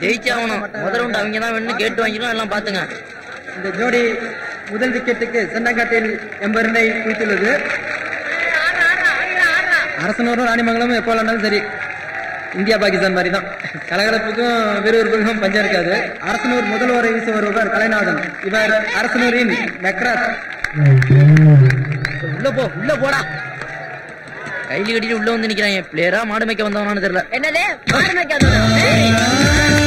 ஜெயிச்சே ஆகணும். முதல் ரவுண்ட் அவங்க தான் வேணும், கேட்டு வாங்கிடும். எல்லாம் பாத்துங்க. இந்த ஜோடி முதல் விக்கெட்டுக்கு சென்னங்காட்டில் 80 ரன்னை குவித்துள்ளது. அரசனூரும் ராணிமங்கலமும் எப்போ விளையாண்டாலும் சரி, இந்தியா பாகிஸ்தான் மாதிரி தான். கலகலப்புக்கும் விறுவிறுப்புக்கும் பஞ்சம் இருக்காது. அரசனூர் முதல் ஓவரை வீச வருபவர் கலைநாதன். இவர் அரசனூரின் மெக்ராஸ். உள்ள போடா. கைலி கட்டிட்டு உள்ள வந்து நிக்கிறாங்க. பிளேயரா மாடு மேய்க்க வந்தவனான்னு தெரியல. என்னது மாடு மேய்க்க வந்தவனா?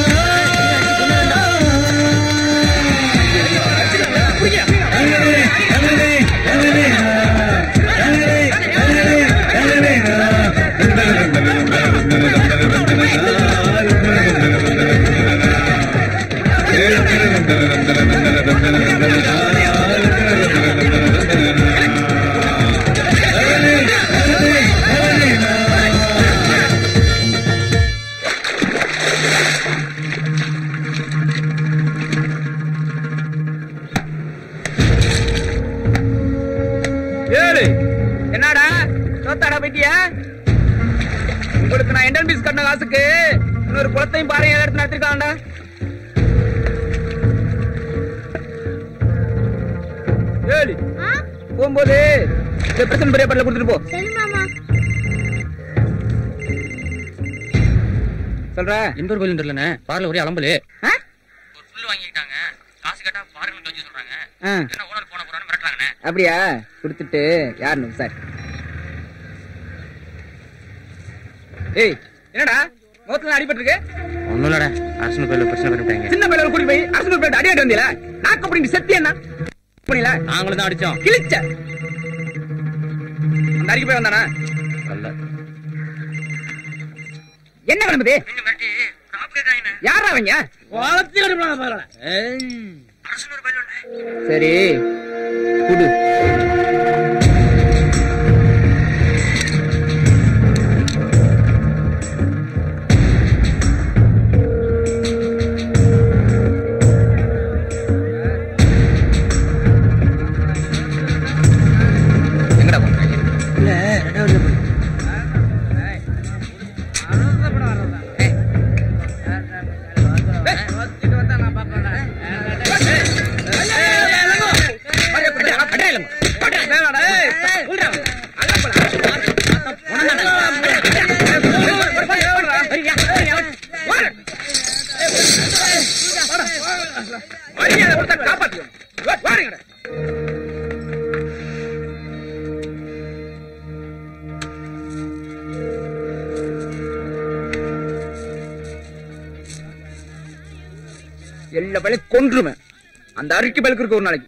என்னடா சோத்தாடா பைத்தியா? உங்களுக்கு நான் என்டன் பீஸ் கட்டின காசுக்கு இன்னொரு குளத்தையும் பாறையும் எடுத்து நடத்திருக்காண்டா. ஏழு போகும்போது பிரச்சனை பெரிய படல கொடுத்துட்டு போ. சொல்ற இன்னொரு கோயில் இல்லண்ணே, பார்ல ஒரே அலம்பலு. ஒரு புல்லு வாங்கிட்டாங்க, காசு கேட்டா பாருங்க வச்சு சொல்றாங்க. ஓனர் போன போறான்னு மிரட்டுறாங்கண்ணே. அப்படியா? கொடுத்துட்டு யாருன்னு சார். ஏய் என்னடா மோத்துல அடிபட்டு இருக்கு? ஒண்ணும் இல்லடா, அரசு கோயில பிரச்சனை பண்ணிட்டாங்க. சின்ன பையில கூட்டி போய் அரசு போய் அடியாட்டு வந்தீங்களா? நாக்கு அப்படி செத்தி என்ன புரியல? நாங்களும் தான் அடிச்சோம். கிழிச்ச அந்த அடிக்கு போய் வந்தானா? அல்ல என்ன கிளம்புது? யாரா அவங்க? சரி குடு. எங்கடா போறீங்க? இல்ல ரெண்டாவது எல்லா வேலையும் கொன்றுவேன். அந்த அரிக்கு பலுக்கு இருக்கு ஒரு நாளைக்கு.